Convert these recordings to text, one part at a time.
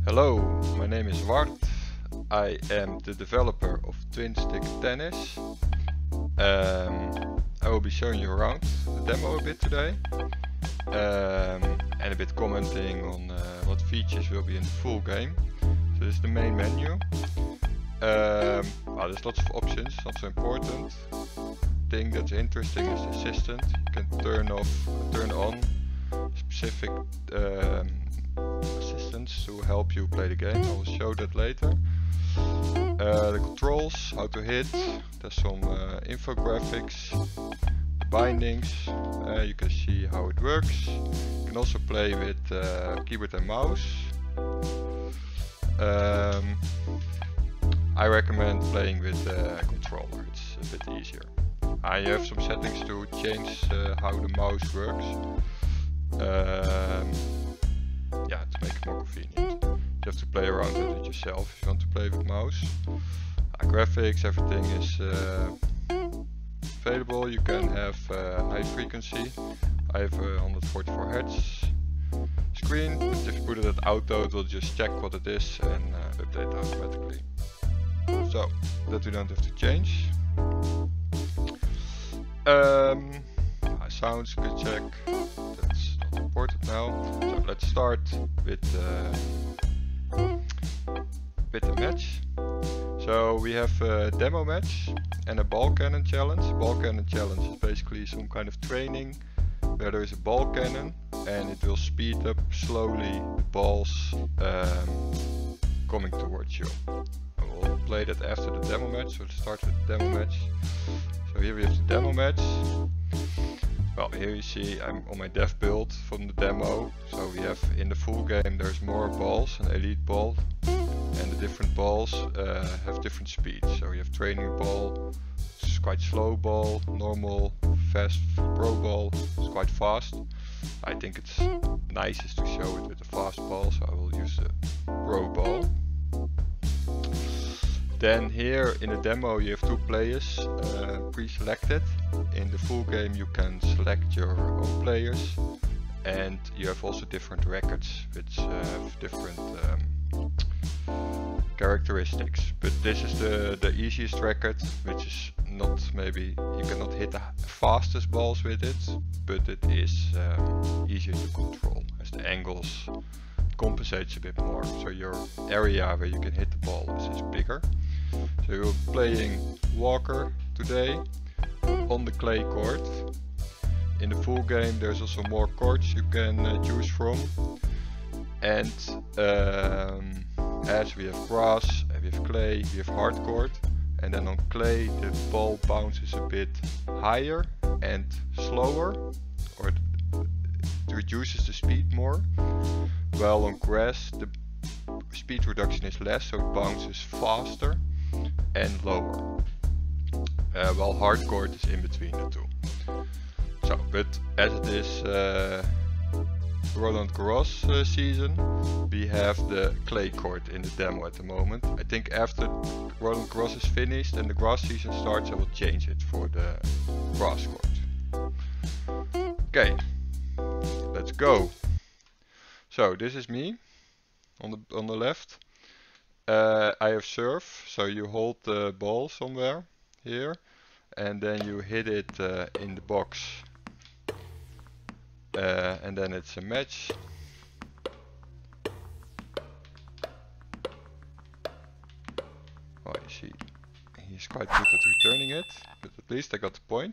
Hello, my name is Wart. I am the developer of Twin Stick Tennis. I will be showing you around the demo a bit today and a bit commenting on what features will be in the full game. So this is the main menu. There's lots of options, not so important. Thing that's interesting is the assistant. You can turn on specific assistants to help you play the game. I will show that later. The controls, how to hit, there's some infographics, the bindings, you can see how it works. You can also play with keyboard and mouse. I recommend playing with a controller, it's a bit easier. I have some settings to change how the mouse works. To make it more convenient. You have to play around with it yourself if you want to play with mouse. Graphics, everything is available. You can have high frequency. I have 144 Hz screen, but if you put it at auto, it will just check what it is and update automatically. So that we don't have to change. Sounds, good check. That's not important now. So let's start with the match. So we have a demo match and a ball cannon challenge. Ball cannon challenge is basically some kind of training where there is a ball cannon and it will speed up slowly the balls coming towards you. We'll play that after the demo match, so let's start with the demo match. So here we have the demo match. Well, here you see I'm on my dev build from the demo. So we have in the full game there's more balls, an elite ball, and the different balls have different speeds. So you have training ball, it's quite slow ball, normal, fast pro ball, it's quite fast. I think it's nicest to show it with the fast ball, so I will use the pro ball. Then here in the demo you have two players pre-selected. In the full game you can select your own players, and you have also different records which have different characteristics. But this is the easiest record, which is not, maybe you cannot hit the fastest balls with it, but it is easier to control as the angles compensates a bit more. So your area where you can hit the ball is bigger. So you're playing Walker today on the clay court. In the full game there's also more courts you can choose from. And as we have grass, we have clay, we have hard court. And then on clay the ball bounces a bit higher and slower, or it reduces the speed more. While on grass the speed reduction is less, so it bounces faster and lower. While hard court is in between the two. So, but as it is Roland Garros season, we have the clay court in the demo at the moment. I think after Roland Garros is finished and the grass season starts, I will change it for the grass court. Okay, let's go. So this is me on the left. I have serve, so you hold the ball somewhere here and then you hit it in the box, and then it's a match. Oh, you see he's quite good at returning it, but at least I got the point.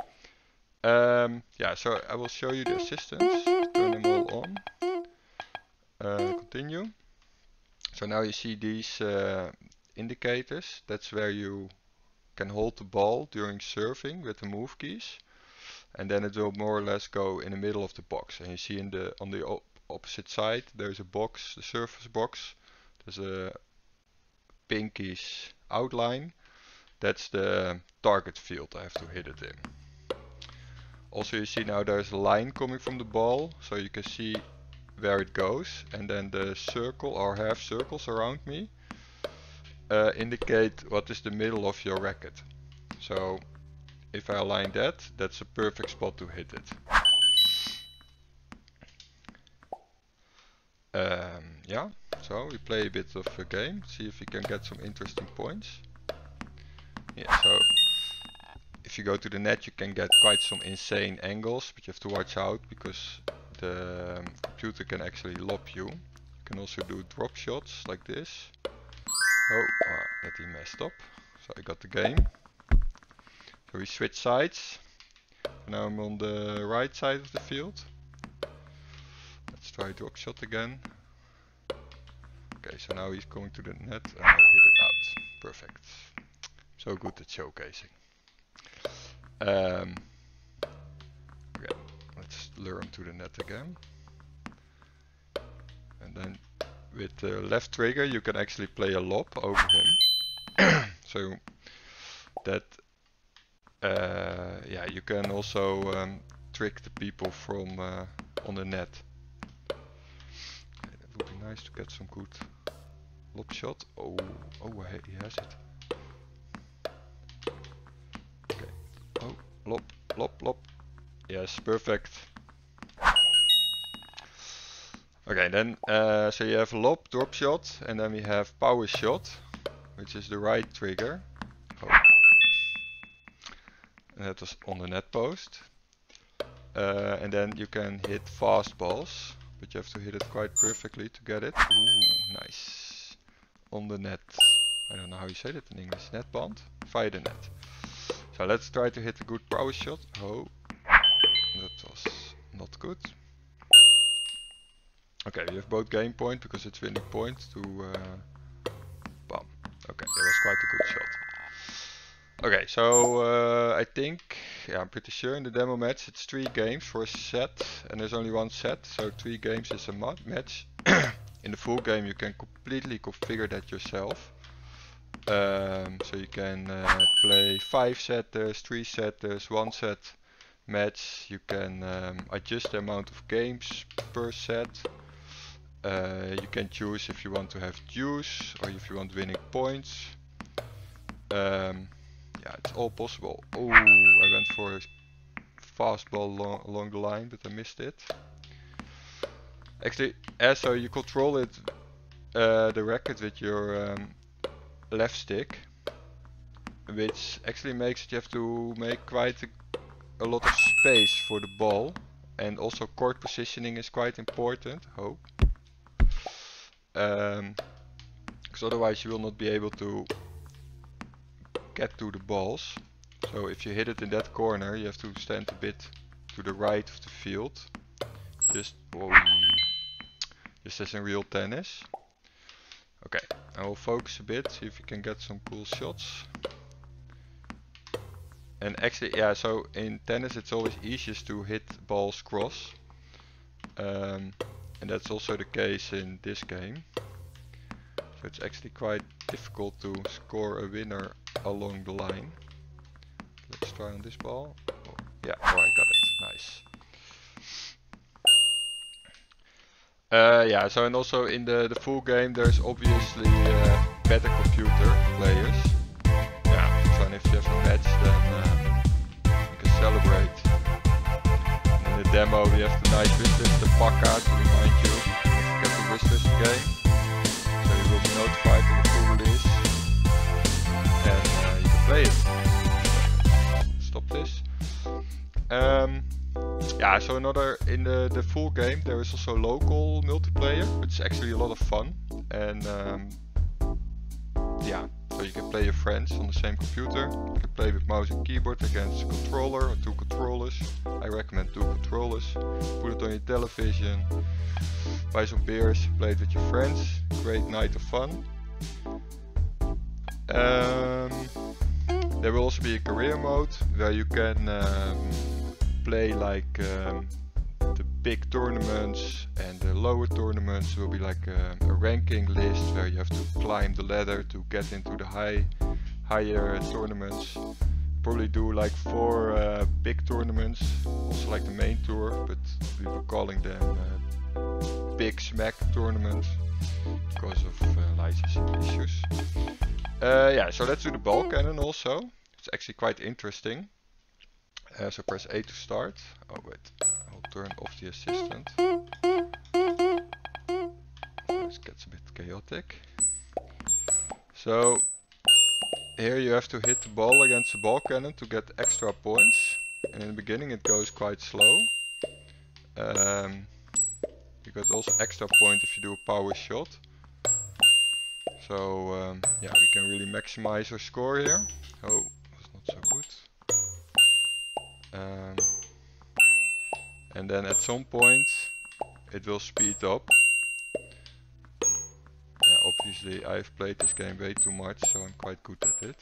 So I will show you the assistants, turn them all on, continue. So now you see these indicators. That's where you can hold the ball during serving with the move keys, and then it will more or less go in the middle of the box. And you see on the opposite side there's a box, the surface box. There's a pinkish outline. That's the target field I have to hit it in. Also you see now there's a line coming from the ball, so you can see where it goes, and then the circle or half circles around me indicate what is the middle of your racket. So if I align that, that's a perfect spot to hit it. So we play a bit of a game, see if we can get some interesting points. Yeah, so if you go to the net you can get quite some insane angles, but you have to watch out because the computer can actually lob you. You can also do drop shots like this. Oh, that he messed up. So I got the game. So we switch sides. Now I'm on the right side of the field. Let's try drop shot again. Okay, so now he's going to the net and I hit it out. Perfect. So good at showcasing. Okay, let's lure him to the net again. And then with the left trigger you can actually play a lob over him. So that yeah, you can also trick the people from on the net. Okay, that would be nice to get some good lob shot. Oh, he has it. Okay. Oh, lob. Yes, perfect. Okay, then so you have lob, drop shot, and then we have power shot, which is the right trigger. Oh. And that was on the net post. And then you can hit fast balls, but you have to hit it quite perfectly to get it. Ooh, nice. On the net. I don't know how you say that in English. Netband? Via the net. So let's try to hit a good power shot. Oh, that was not good. Okay, we have both game point because it's winning point to bam. Okay, that was quite a good shot. Okay, so I think, yeah, I'm pretty sure in the demo match it's 3 games for a set and there's only 1 set, so 3 games is a match. In the full game you can completely configure that yourself. So you can play 5 setters, 3 setters, 1 set match. You can adjust the amount of games per set. You can choose if you want to have juice or if you want winning points. Yeah, it's all possible. Oh, I went for a fastball along the line, but I missed it. Actually, so you control it, the racket with your left stick, which actually makes it you have to make quite a lot of space for the ball, and also court positioning is quite important. Oh. Because otherwise you will not be able to get to the balls. So if you hit it in that corner you have to stand a bit to the right of the field. Just as in real tennis. Okay, I will focus a bit, see if you can get some cool shots. And actually, yeah, so in tennis it's always easiest to hit balls cross. And that's also the case in this game. So it's actually quite difficult to score a winner along the line. Let's try on this ball. Oh, yeah, I got it. Nice. Yeah, so and also in the full game there's obviously better computer players. Yeah, so and if you have a match then you can celebrate. And in the demo we have the nice wishlist, the Pakka, to remind you to get the wishlist game. So you will be notified when the full release. And you can play it. Stop this. Yeah, so another, in the full game there is also local multiplayer, which is actually a lot of fun. And yeah, so you can play your friends on the same computer. You can play with mouse and keyboard against a controller or 2 controllers. I recommend 2 controllers. Put it on your television, buy some beers, play it with your friends. Great night of fun. There will also be a career mode where you can play like the big tournaments, and the lower tournaments will be like a ranking list where you have to climb the ladder to get into the higher tournaments. Probably do like 4 big tournaments, also like the main tour, but we were calling them Big Smack tournaments because of licensing issues. Yeah, so let's do the ball cannon also. It's actually quite interesting. So press A to start. Oh wait, I'll turn off the assistant. This gets a bit chaotic. So here you have to hit the ball against the ball cannon to get extra points. And in the beginning it goes quite slow. You get also extra point if you do a power shot. So yeah, we can really maximize our score here. Oh, that's not so good. And then at some point it will speed up. Yeah, obviously I've played this game way too much, so I'm quite good at it.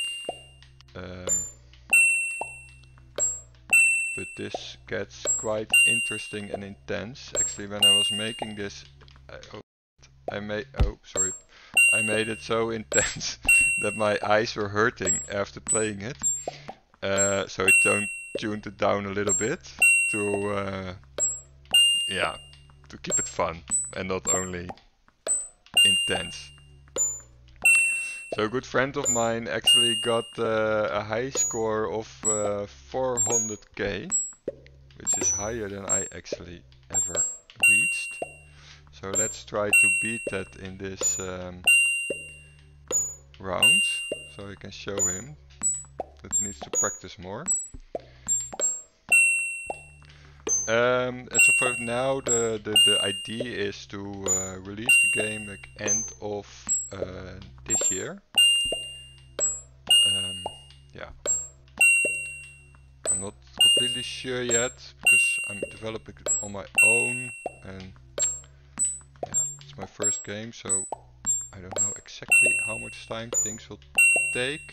But this gets quite interesting and intense. Actually, when I was making this, I made it so intense that my eyes were hurting after playing it. So I tuned it down a little bit to yeah, to keep it fun and not only intense. So a good friend of mine actually got a high score of 400k, which is higher than I actually ever reached. So let's try to beat that in this round, so I can show him that he needs to practice more. So for now the idea is to release the game like end of this year. Yeah, I'm not completely sure yet because I'm developing it on my own, and yeah, it's my first game, so I don't know exactly how much time things will take.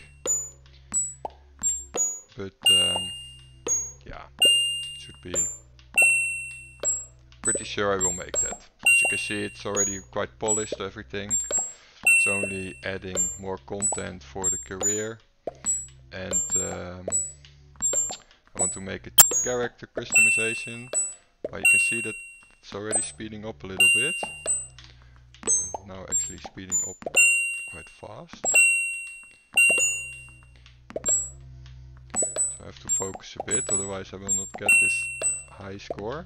But yeah, it should be. Pretty sure I will make that. As you can see, it's already quite polished, everything. It's only adding more content for the career. And I want to make it character customization. Well, you can see that it's already speeding up a little bit. And now actually speeding up quite fast. So I have to focus a bit, otherwise I will not get this high score.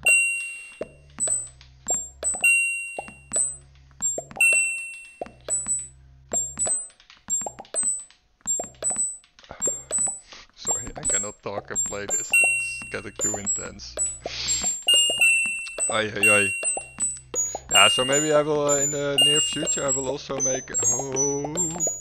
Sorry, I cannot talk and play this. It's getting too intense. Ay ay ay. Yeah, so maybe I will in the near future I will also make. Oh,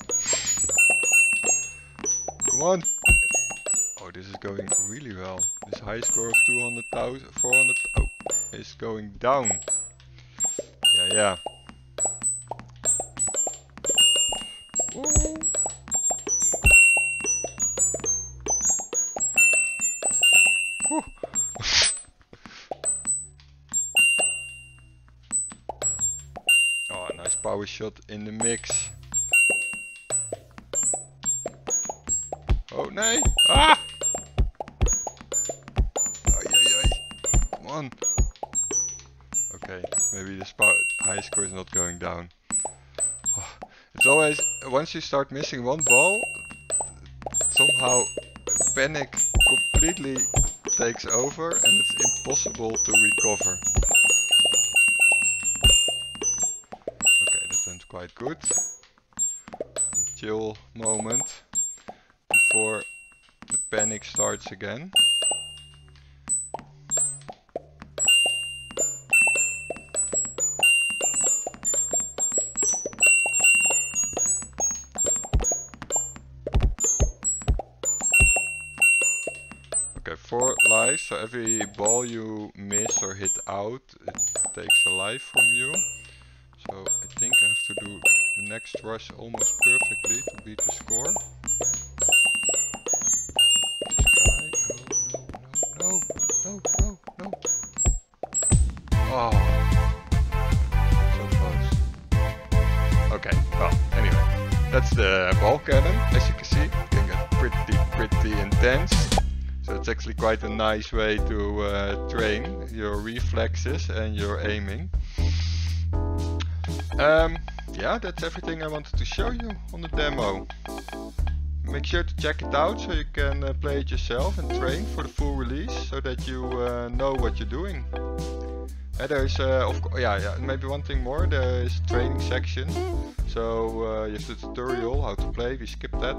come on! Oh, this is going really well. This high score of 200,000, 400. Oh, is going down. Yeah, yeah. Whoa. Oh, nice power shot in the mix. Oh, nee! Ah! Ay, ay, ay. Come on. Okay, maybe this high score is not going down. Oh, it's always, once you start missing one ball, somehow panic completely takes over and it's impossible to recover. Okay, that went quite good. Chill moment before the panic starts again. Okay, 4 lives, so every ball you miss or hit out, it takes a life from you. So I think I have to do the next rush almost perfectly to beat the score. Oh no, no, no, no. Oh, so close. Okay, well, anyway, that's the ball cannon. As you can see, it can get pretty intense. So it's actually quite a nice way to train your reflexes and your aiming. Yeah, that's everything I wanted to show you on the demo. Make sure to check it out so you can play it yourself and train for the full release so that you know what you're doing. There's maybe one thing more. There is a training section. So you have the tutorial how to play. We skip that.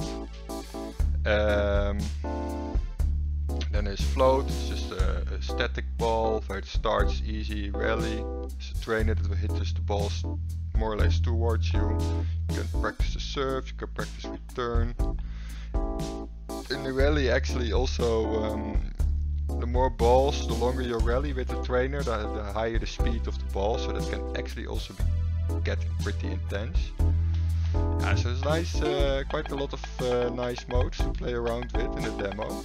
Then there's float. It's just a static ball where it starts easy rally. It's a trainer that will hit just the balls more or less towards you. You can practice the serve. You can practice return. In the rally, actually, also. The more balls, the longer your rally with the trainer, the higher the speed of the ball, so that can actually also be getting pretty intense. Yeah, so it's nice, quite a lot of nice modes to play around with in the demo.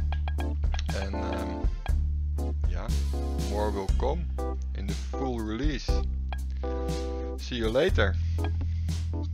And yeah, more will come in the full release. See you later.